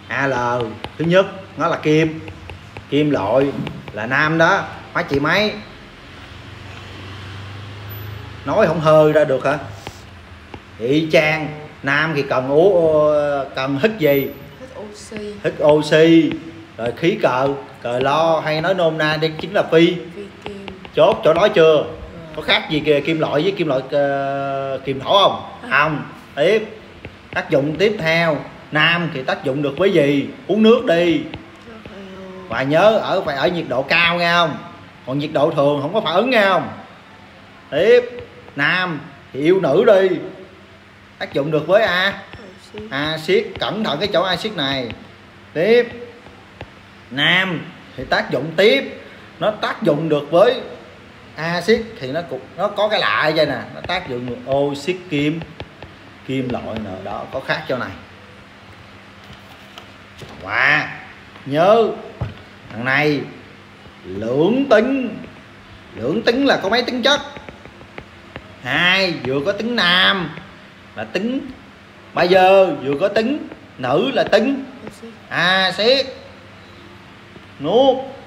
Al thứ nhất nó là kim, kim loại là nam đó, mấy chị mấy nói không hơi ra được hả? Y chang, nam thì cần hít gì? Hít oxy. Rồi khí cờ lo hay nói nôm na đây chính là phi chốt chỗ nói chưa? Có khác gì kìa kim loại với kim loại kiềm thổ không? Không. Tiếp tác dụng tiếp theo, nam thì tác dụng được với gì? Uống nước đi. Và nhớ phải ở nhiệt độ cao nghe không? Còn nhiệt độ thường không có phản ứng nghe không? Tiếp nam thì yêu nữ đi, tác dụng được với axit, cẩn thận cái chỗ axit này. Tiếp nam thì tác dụng tiếp, nó tác dụng được với axit thì nó có cái lạ ở đây nè, nó tác dụng được oxit kim loại nào đó, có khác chỗ này. Và nhớ thằng này lưỡng tính là có mấy tính chất? Hai, vừa có tính nam là tính bazơ, vừa có tính nữ là tính axit. Nuốt